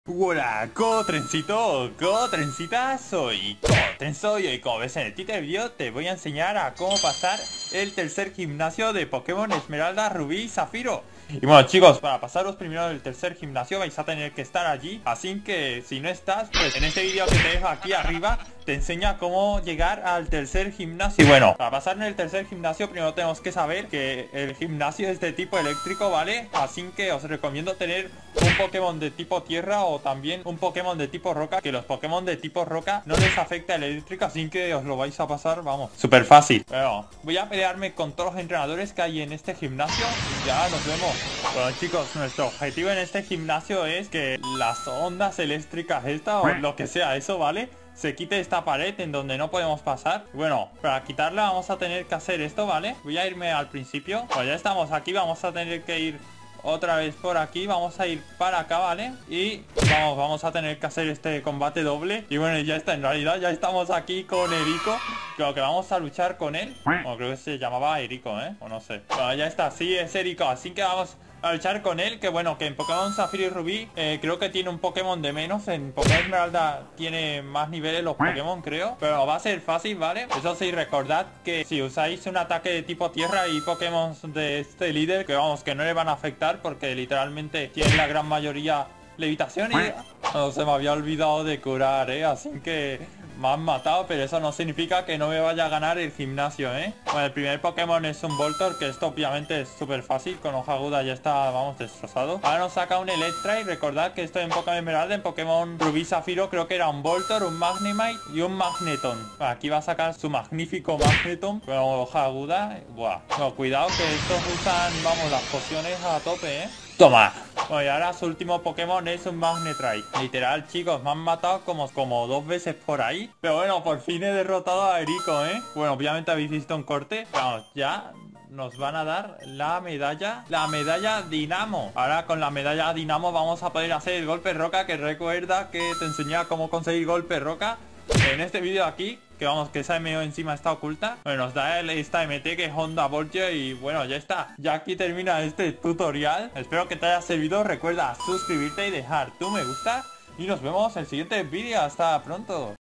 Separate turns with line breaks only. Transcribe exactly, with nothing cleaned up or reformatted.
Hola, Cotrencito, Cotrencita, soy Cotrenzo y hoy, como ves en el título del vídeo, te voy a enseñar a cómo pasar el tercer gimnasio de Pokémon Esmeralda, Rubí y Zafiro. Y bueno, chicos, para pasaros primero el tercer gimnasio vais a tener que estar allí, así que si no estás, pues en este vídeo que te dejo aquí arriba te enseña cómo llegar al tercer gimnasio. Y bueno, para pasar en el tercer gimnasio primero tenemos que saber que el gimnasio es de tipo eléctrico, ¿vale? Así que os recomiendo tener un Pokémon de tipo tierra o también un Pokémon de tipo roca, que los Pokémon de tipo roca no les afecta el eléctrico, así que os lo vais a pasar, vamos, súper fácil. Bueno, voy a pelearme con todos los entrenadores que hay en este gimnasio y ya nos vemos. Bueno, chicos, nuestro objetivo en este gimnasio es que las ondas eléctricas esta o lo que sea eso, ¿vale?, se quite esta pared en donde no podemos pasar. Bueno, para quitarla vamos a tener que hacer esto, ¿vale? Voy a irme al principio. Pues ya estamos aquí, vamos a tener que ir otra vez por aquí, vamos a ir para acá, ¿vale? Y vamos, vamos a tener que hacer este combate doble. Y bueno, ya está, en realidad ya estamos aquí con Erico. Creo que vamos a luchar con él. O creo que se llamaba Erico, ¿eh? O no sé. Bueno, ya está, sí, es Erico, así que vamos a luchar con él, que bueno, que en Pokémon Zafiro y Rubí eh, creo que tiene un Pokémon de menos. En Pokémon Esmeralda tiene más niveles los Pokémon, creo, pero va a ser fácil, ¿vale? Eso sí, recordad que si usáis un ataque de tipo tierra y Pokémon de este líder, que vamos, que no le van a afectar porque literalmente tienen la gran mayoría levitación. Y no, se me había olvidado de curar, ¿eh? Así que me han matado, pero eso no significa que no me vaya a ganar el gimnasio, ¿eh? Bueno, el primer Pokémon es un Voltorb, que esto obviamente es súper fácil. Con hoja aguda ya está, vamos, destrozado. Ahora nos saca un Electrike. Recordad que esto en Pokémon Esmeralda, en Pokémon Rubí Zafiro creo que era un Voltorb, un Magnemite y un Magneton. Bueno, aquí va a sacar su magnífico Magneton con hoja aguda. Buah, no, cuidado que estos usan, vamos, las pociones a tope, ¿eh? Toma. Bueno, y ahora su último Pokémon es un Magnetrike. Literal, chicos, me han matado como, como dos veces por ahí. Pero bueno, por fin he derrotado a Erico, ¿eh? Bueno, obviamente habéis visto un corte. Vamos, ya nos van a dar la medalla, la medalla Dinamo. Ahora con la medalla Dinamo vamos a poder hacer el golpe roca, que recuerda que te enseñaba cómo conseguir golpe roca en este vídeo aquí, que vamos, que esa M O encima está oculta. Bueno, nos da el, esta M T que es Honda Voltio. Y bueno, ya está, ya aquí termina este tutorial. Espero que te haya servido. Recuerda suscribirte y dejar tu me gusta. Y nos vemos en el siguiente vídeo. Hasta pronto.